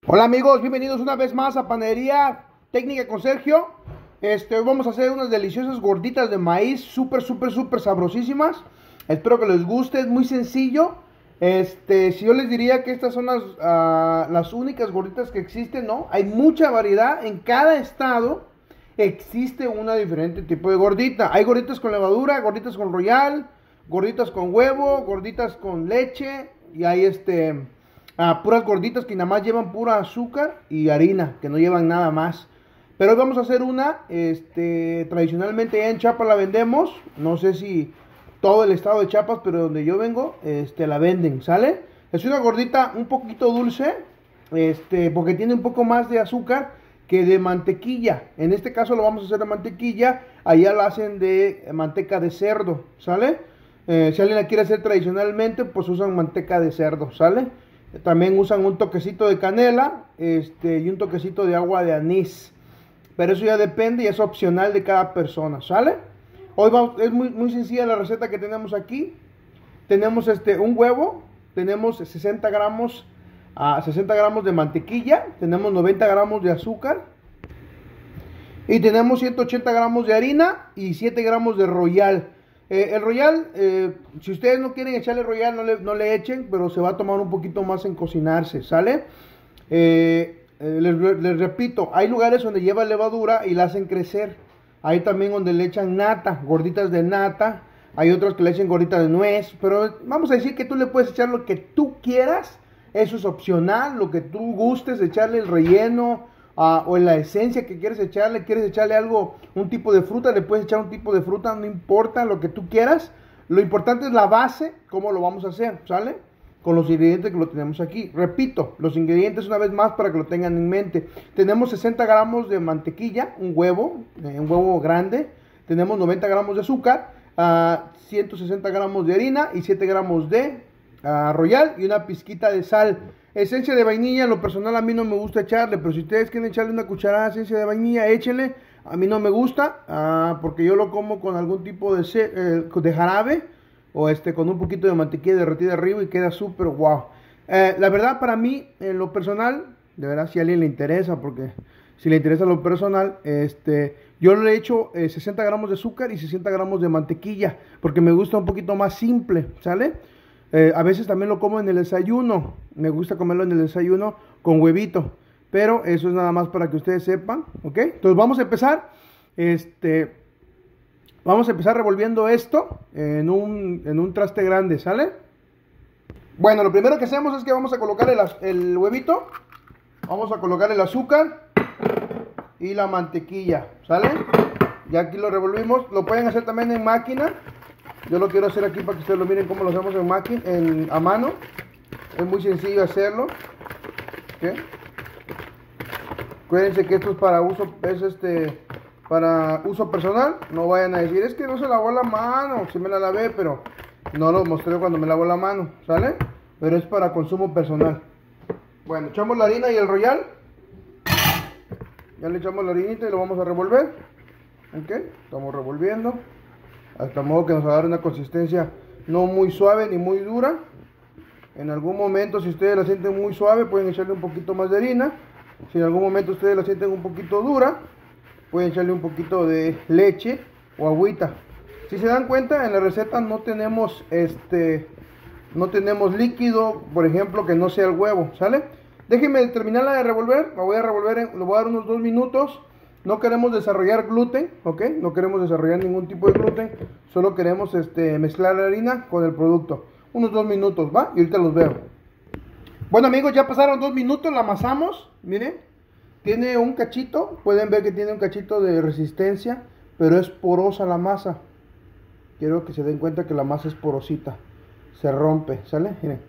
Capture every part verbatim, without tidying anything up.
Hola amigos, bienvenidos una vez más a Panadería Técnica con Sergio. Este, hoy vamos a hacer unas deliciosas gorditas de maíz, súper, súper, súper sabrosísimas. Espero que les guste, es muy sencillo. Este, si yo les diría que estas son las, uh, las únicas gorditas que existen, ¿no? Hay mucha variedad, en cada estado existe una diferente tipo de gordita. Hay gorditas con levadura, gorditas con royal, gorditas con huevo, gorditas con leche y hay este... Ah, puras gorditas que nada más llevan pura azúcar y harina, que no llevan nada más. Pero hoy vamos a hacer una, este, tradicionalmente ya en Chiapas la vendemos. No sé si todo el estado de Chiapas, pero donde yo vengo, este, la venden, ¿sale? Es una gordita un poquito dulce, este, porque tiene un poco más de azúcar que de mantequilla. En este caso lo vamos a hacer de mantequilla, allá la hacen de manteca de cerdo, ¿sale? Eh, si alguien la quiere hacer tradicionalmente, pues usan manteca de cerdo, ¿sale? También usan un toquecito de canela este, y un toquecito de agua de anís. Pero eso ya depende y es opcional de cada persona, ¿sale? Hoy vamos, es muy, muy sencilla la receta que tenemos aquí. Tenemos este, un huevo, tenemos sesenta gramos, uh, sesenta gramos de mantequilla, tenemos noventa gramos de azúcar y tenemos ciento ochenta gramos de harina y siete gramos de royal. Eh, el royal, eh, si ustedes no quieren echarle royal, no le, no le echen, pero se va a tomar un poquito más en cocinarse, ¿sale? Eh, eh, les, les repito, hay lugares donde lleva levadura y la hacen crecer. Hay también donde le echan nata, gorditas de nata. Hay otros que le echan gorditas de nuez. Pero vamos a decir que tú le puedes echar lo que tú quieras. Eso es opcional, lo que tú gustes, echarle el relleno. Uh, o en la esencia que quieres echarle, quieres echarle algo, un tipo de fruta, le puedes echar un tipo de fruta, no importa lo que tú quieras. Lo importante es la base, cómo lo vamos a hacer, ¿sale? Con los ingredientes que lo tenemos aquí. Repito, los ingredientes una vez más para que lo tengan en mente. Tenemos sesenta gramos de mantequilla, un huevo, eh, un huevo grande. Tenemos noventa gramos de azúcar, uh, ciento sesenta gramos de harina y siete gramos de uh, royal y una pizquita de sal. Esencia de vainilla, en lo personal a mí no me gusta echarle, pero si ustedes quieren echarle una cucharada de esencia de vainilla, échenle. A mí no me gusta, uh, porque yo lo como con algún tipo de, eh, de jarabe, o este con un poquito de mantequilla derretida arriba y queda súper wow. Eh, la verdad para mí, en lo personal, de verdad si a alguien le interesa, porque si le interesa lo personal, este, yo le echo eh, sesenta gramos de azúcar y sesenta gramos de mantequilla, porque me gusta un poquito más simple, ¿sale? Eh, a veces también lo como en el desayuno. Me gusta comerlo en el desayuno con huevito. Pero eso es nada más para que ustedes sepan, ¿ok? Entonces vamos a empezar. Este, vamos a empezar revolviendo esto en un, en un traste grande, ¿sale? Bueno, lo primero que hacemos es que vamos a colocar el, el huevito. Vamos a colocar el azúcar y la mantequilla, ¿sale? Ya aquí lo revolvimos. Lo pueden hacer también en máquina. Yo lo quiero hacer aquí para que ustedes lo miren cómo lo hacemos en máquina, en, a mano. Es muy sencillo hacerlo. ¿Okay? Acuérdense que esto es para uso, es este, para uso personal. No vayan a decir, es que no se lavó la mano. Sí me la lavé, pero no lo mostré cuando me lavó la mano, ¿sale? Pero es para consumo personal. Bueno, echamos la harina y el royal. Ya le echamos la harinita y lo vamos a revolver. ¿Ok? Estamos revolviendo. Hasta modo que nos va a dar una consistencia no muy suave ni muy dura. En algún momento, si ustedes la sienten muy suave, pueden echarle un poquito más de harina. Si en algún momento ustedes la sienten un poquito dura, pueden echarle un poquito de leche o agüita. Si se dan cuenta, en la receta no tenemos este no tenemos líquido, por ejemplo, que no sea el huevo, ¿sale? Déjenme terminarla de revolver. La voy a revolver, en, le voy a dar unos dos minutos. No queremos desarrollar gluten, ¿ok? No queremos desarrollar ningún tipo de gluten. Solo queremos este, mezclar la harina con el producto. Unos dos minutos, ¿va? Y ahorita los veo. Bueno amigos, ya pasaron dos minutos, la amasamos. Miren, tiene un cachito. Pueden ver que tiene un cachito de resistencia, pero es porosa la masa. Quiero que se den cuenta que la masa es porosita. Se rompe, ¿sale? Miren.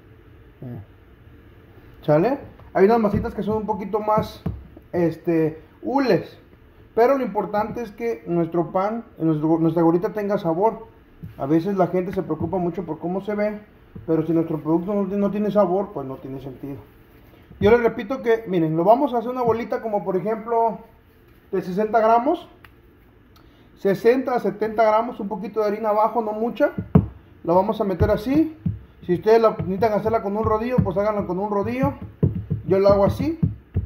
¿Sale? Hay unas masitas que son un poquito más, este, hules. Pero lo importante es que nuestro pan, nuestro, nuestra gordita tenga sabor. A veces la gente se preocupa mucho por cómo se ve, pero si nuestro producto no, no tiene sabor, pues no tiene sentido. Yo les repito que, miren, lo vamos a hacer una bolita como por ejemplo de sesenta gramos. sesenta a setenta gramos, un poquito de harina abajo, no mucha. La vamos a meter así. Si ustedes la, necesitan hacerla con un rodillo, pues háganla con un rodillo. Yo lo hago así.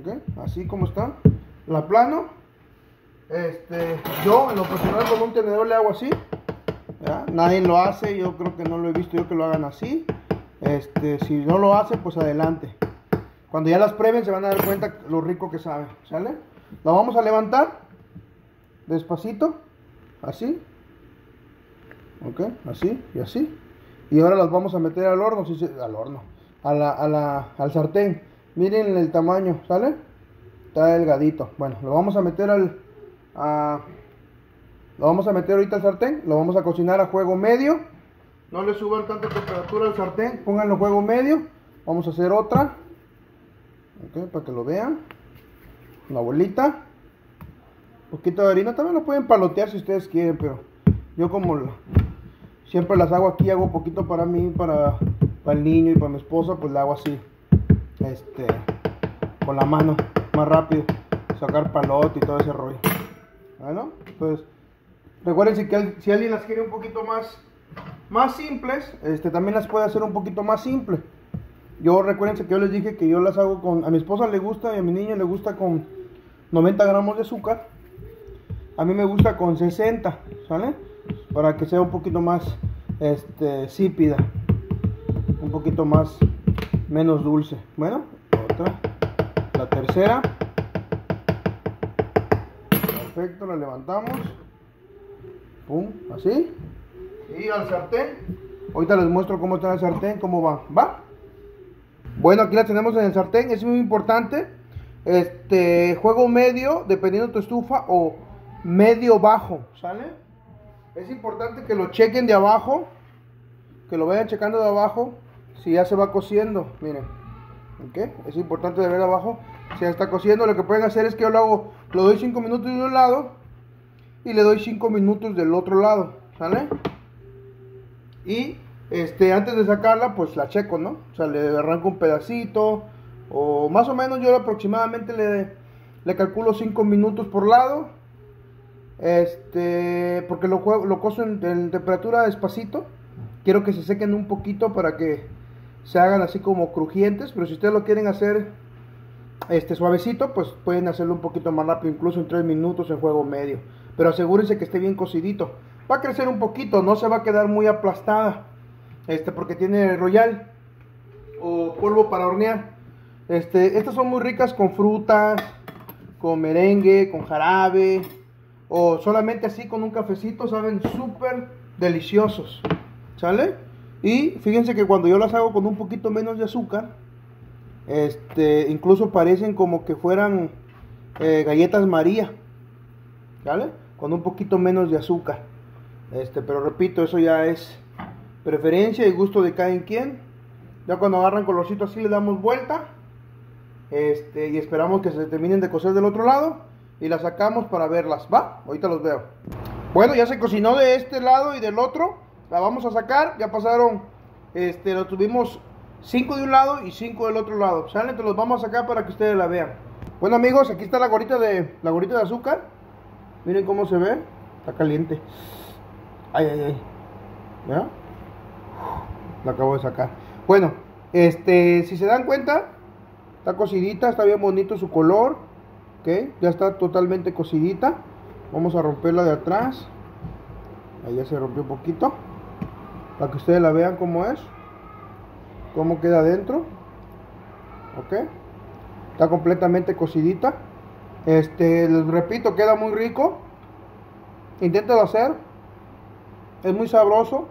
¿ok? Así como está, la plano. Este, yo en lo personal con un tenedor le hago así, ¿ya? Nadie lo hace, yo creo que no lo he visto yo que lo hagan así. Este, si no lo hace, pues adelante. Cuando ya las prueben se van a dar cuenta lo rico que sabe, ¿sale? Lo vamos a levantar despacito, así, ok, así y así. Y ahora las vamos a meter al horno, si se, al horno, a la, a la, al sartén. Miren el tamaño, ¿sale? Está delgadito. Bueno, lo vamos a meter al, a, lo vamos a meter ahorita al sartén. Lo vamos a cocinar a fuego medio. No le suban tanta temperatura al sartén, pónganlo a fuego medio. Vamos a hacer otra, ok, para que lo vean. Una bolita, un poquito de harina. También lo pueden palotear si ustedes quieren, pero yo como lo, siempre las hago aquí, hago un poquito para mí, para, para el niño y para mi esposa, pues la hago así, este, con la mano, más rápido, sacar palote y todo ese rollo. Bueno, pues recuerden que si alguien las quiere un poquito más, más simples, este, también las puede hacer un poquito más simple. Yo recuerden que yo les dije que yo las hago con, a mi esposa le gusta y a mi niño le gusta con noventa gramos de azúcar. A mí me gusta con sesenta, ¿sale? Para que sea un poquito más este, sípida, un poquito más, menos dulce. Bueno, otra, la tercera. Perfecto, la levantamos. Pum, así. Y al sartén. Ahorita les muestro cómo está el sartén, cómo va. ¿Va? Bueno, aquí la tenemos en el sartén. Es muy importante. Este, juego medio, dependiendo de tu estufa, o medio bajo, ¿sale? Es importante que lo chequen de abajo, que lo vayan checando de abajo, si ya se va cociendo, miren, ¿ok? Es importante de ver abajo, si ya está cociendo. Lo que pueden hacer es que yo lo hago, lo doy cinco minutos de un lado, y le doy cinco minutos del otro lado, ¿sale? Y, este, antes de sacarla, pues la checo, ¿no? O sea, le arranco un pedacito, o más o menos yo aproximadamente le, le calculo cinco minutos por lado. Este, porque lo, lo cozo en, en temperatura despacito. Quiero que se sequen un poquito para que se hagan así como crujientes. Pero si ustedes lo quieren hacer este, suavecito, pues pueden hacerlo un poquito más rápido, incluso en tres minutos en fuego medio. Pero asegúrense que esté bien cocidito. Va a crecer un poquito, no se va a quedar muy aplastada, este, porque tiene royal o polvo para hornear. Este, estas son muy ricas con frutas, con merengue, con jarabe, o solamente así con un cafecito. Saben súper deliciosos, ¿sale? Y fíjense que cuando yo las hago con un poquito menos de azúcar, este, incluso parecen como que fueran eh, galletas María, ¿vale? Con un poquito menos de azúcar. Este, pero repito, eso ya es preferencia y gusto de cada quien. Ya cuando agarran colorcito así le damos vuelta, este, y esperamos que se terminen de cocer del otro lado y las sacamos para verlas. Va, ahorita los veo. Bueno, ya se cocinó de este lado y del otro. La vamos a sacar. Ya pasaron, este, lo tuvimos cinco de un lado y cinco del otro lado. ¿Sale? Entonces los vamos a sacar para que ustedes la vean. Bueno amigos, aquí está la gorrita de la gorrita de azúcar. Miren cómo se ve. Está caliente. Ay, ay, ay. ¿Ya? La acabo de sacar. Bueno, este, si se dan cuenta, está cocidita, está bien bonito su color. Ok, ya está totalmente cocidita. Vamos a romperla de atrás. Ahí ya se rompió un poquito, para que ustedes la vean cómo es, cómo queda adentro. Ok, está completamente cocidita. Este, les repito, queda muy rico. Inténtalo hacer, es muy sabroso.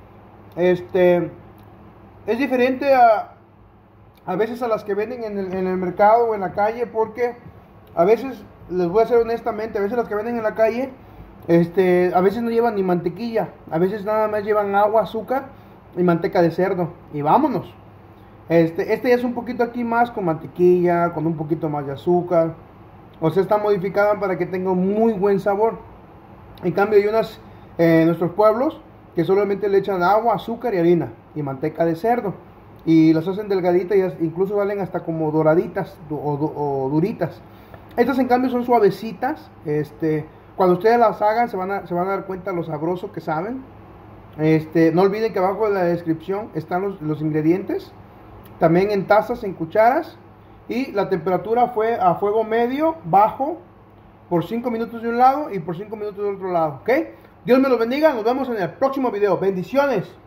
Este, es diferente a a veces a las que venden en el, en el mercado o en la calle, porque a veces, les voy a ser honestamente, a veces las que venden en la calle, este, a veces no llevan ni mantequilla, a veces nada más llevan agua, azúcar y manteca de cerdo, y vámonos. Este, este ya es un poquito aquí más con mantequilla, con un poquito más de azúcar, o sea, está modificada para que tenga muy buen sabor. En cambio hay unas eh, en nuestros pueblos que solamente le echan agua, azúcar y harina y manteca de cerdo, y las hacen delgaditas y incluso salen hasta como doraditas o, o, o duritas. Estas en cambio son suavecitas. Este, cuando ustedes las hagan se van a, se van a dar cuenta lo sabroso que saben. Este, no olviden que abajo de la descripción están los, los ingredientes. También en tazas, en cucharas. Y la temperatura fue a fuego medio, bajo, por cinco minutos de un lado y por cinco minutos del otro lado, ¿ok? Dios me los bendiga, nos vemos en el próximo video. Bendiciones.